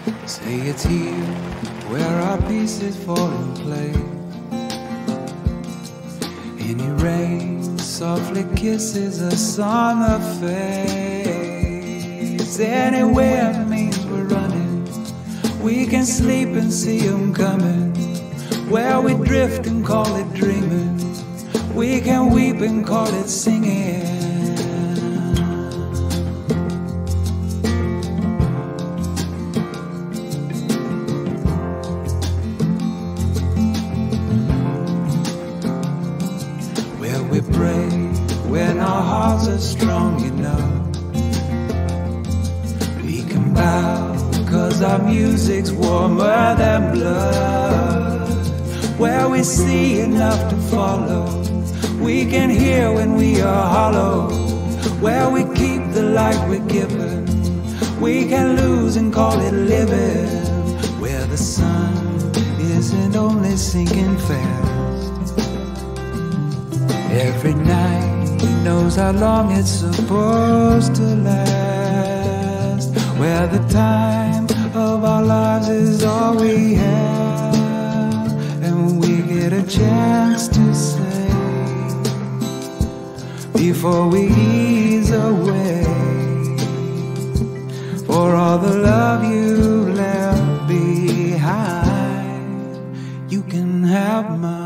Say it's here where our pieces fall in place. Any rain softly kisses us on the face. Anywhere means we're running. We can sleep and see them coming. Where we drift and call it dreaming. We can weep and call it singing. Where we pray when our hearts are strong enough. We can bow cause our music's warmer than blood. Where we see enough to follow. We can hear when we are hollow. Where we keep the light we're given. We can lose and call it living. Where the sun isn't only sinking fast. Every night knows how long it's supposed to last. Where the time of our lives is all we have. And we get a chance to say before we ease away, for all the love you left behind, you can have mine.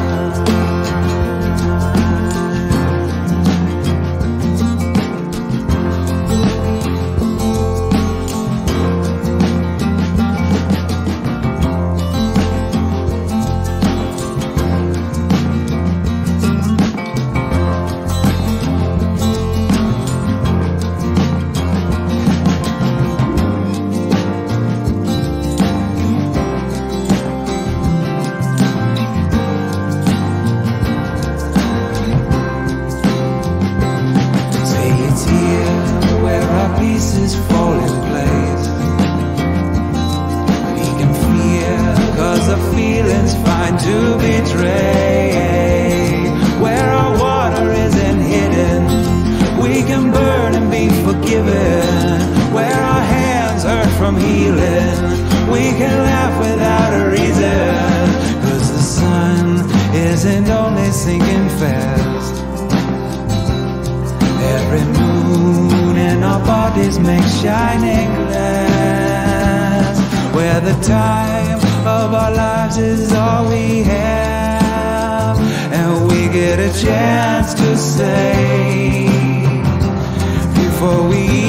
Pieces fall in place. We can fear cause the feelings find to betray. Where our water isn't hidden, we can burn and be forgiven. Where our hands hurt from healing, we can laugh without a reason. Cause the sun isn't only sinking fast. Every moon in our bodies make shining glass. Where the time of our lives is all we have. And we get a chance to say before we